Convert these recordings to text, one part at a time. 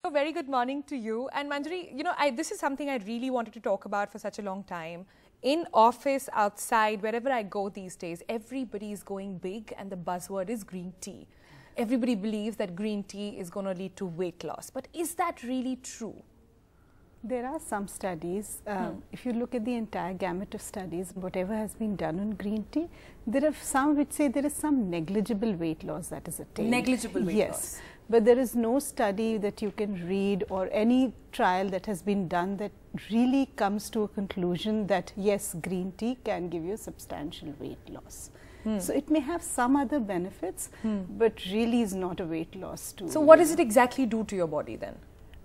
A very good morning to you. And Manjari, this is something I really wanted to talk about for such a long time. In office, outside, wherever I go these days, everybody is going big and the buzzword is green tea. Everybody believes that green tea is going to lead to weight loss. But is that really true? There are some studies. If you look at the entire gamut of studies, whatever has been done on green tea, there are some which say there is some negligible weight loss that is attained. Negligible weight loss. But there is no study that you can read or any trial that has been done that really comes to a conclusion that yes, green tea can give you substantial weight loss. So it may have some other benefits, but really is not a weight loss tool. So what does it exactly do to your body then?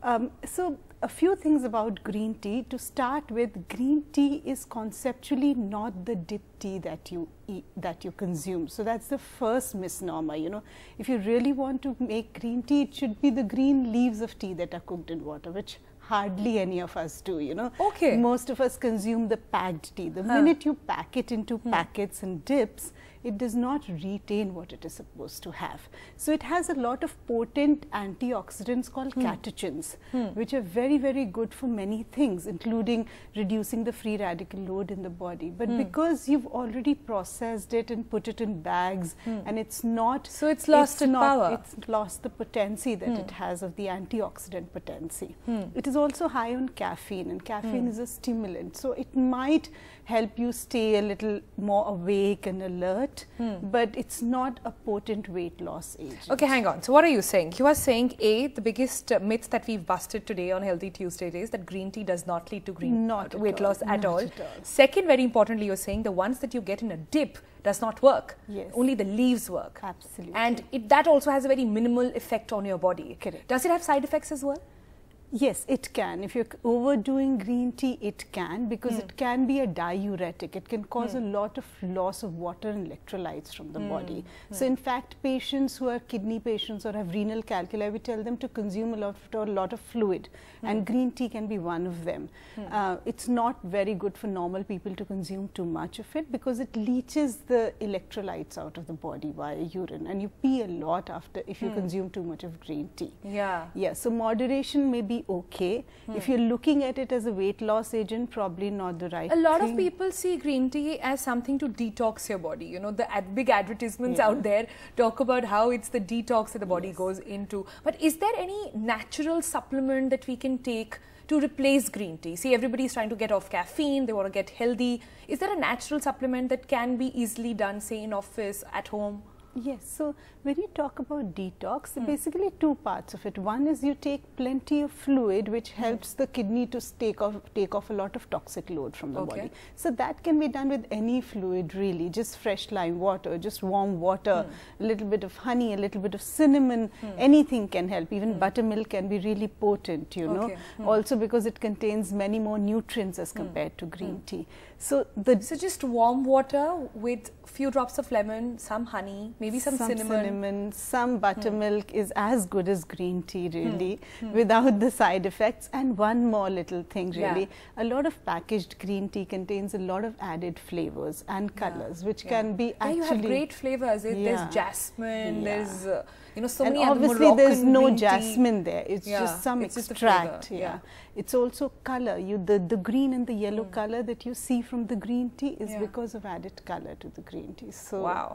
So a few things about green tea. To start with, green tea is conceptually not the dip tea that you eat, that you consume. So that's the first misnomer. If you really want to make green tea, it should be the green leaves of tea that are cooked in water, which hardly any of us do, Okay. Most of us consume the packed tea. The minute you pack it into packets and dips, it does not retain what it is supposed to have. So it has a lot of potent antioxidants called catechins, which are very, very good for many things, including reducing the free radical load in the body. But because you've already processed it and put it in bags, and it's not... So it's lost its power. It's lost the potency that it has of the antioxidant potency. It is also high on caffeine, and caffeine is a stimulant. So it might help you stay a little more awake and alert, but it's not a potent weight loss agent. Okay, hang on. So what are you saying? You are saying, A, the biggest myth that we've busted today on Healthy Tuesday is that green tea does not lead to weight loss at all. Second, very importantly, you're saying the ones that you get in a dip does not work. Yes. Only the leaves work. Absolutely. And that also has a very minimal effect on your body. Correct. Does it have side effects as well? Yes, it can. If you're overdoing green tea, it can, because it can be a diuretic. It can cause a lot of loss of water and electrolytes from the body. So in fact, patients who are kidney patients or have renal calculi, we tell them to consume a lot of fluid, and green tea can be one of them. It's not very good for normal people to consume too much of it, because it leaches the electrolytes out of the body via urine, and you pee a lot after if you consume too much of green tea. Yeah, so moderation may be okay. If you're looking at it as a weight loss agent, probably not the right thing. A lot of people see green tea as something to detox your body. The big advertisements out there talk about how it's the detox that the body goes into. But is there any natural supplement that we can take to replace green tea? See, everybody's trying to get off caffeine, they want to get healthy. Is there a natural supplement that can be easily done, say in office, at home? Yes, so when you talk about detox, there are basically two parts of it. One is you take plenty of fluid, which helps the kidney to take off a lot of toxic load from the body. So that can be done with any fluid really, just fresh lime water, just warm water, a little bit of honey, a little bit of cinnamon, anything can help. Even buttermilk can be really potent, also because it contains many more nutrients as compared to green tea. So just warm water with few drops of lemon, some honey, maybe some cinnamon. Some buttermilk is as good as green tea really, without the side effects. And one more little thing really, a lot of packaged green tea contains a lot of added flavors and colors, which can be actually... you have great flavors. There's jasmine, there's so and many obviously other there's no green jasmine tea. there, it's just some just extract. It's also color. The green and the yellow color that you see from the green tea is because of added color to the green tea. So wow.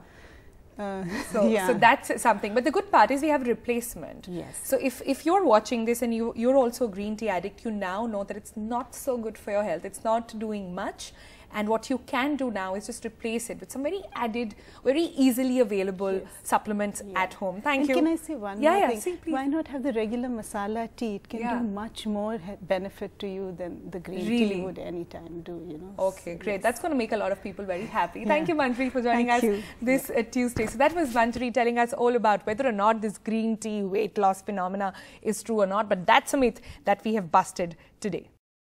So that's something. But the good part is we have replacement. Yes. So if you're watching this and you're also a green tea addict, you now know that it's not so good for your health. It's not doing much. And what you can do now is just replace it with some very easily available supplements at home. Thank you. Can I say one more thing? See, why not have the regular masala tea? It can do much more benefit to you than the green tea would anytime do, Okay, great. That's going to make a lot of people very happy. Thank you, Manjari, for joining us this Tuesday. So that was Manjari telling us all about whether or not this green tea weight loss phenomena is true or not. But that's a myth that we have busted today.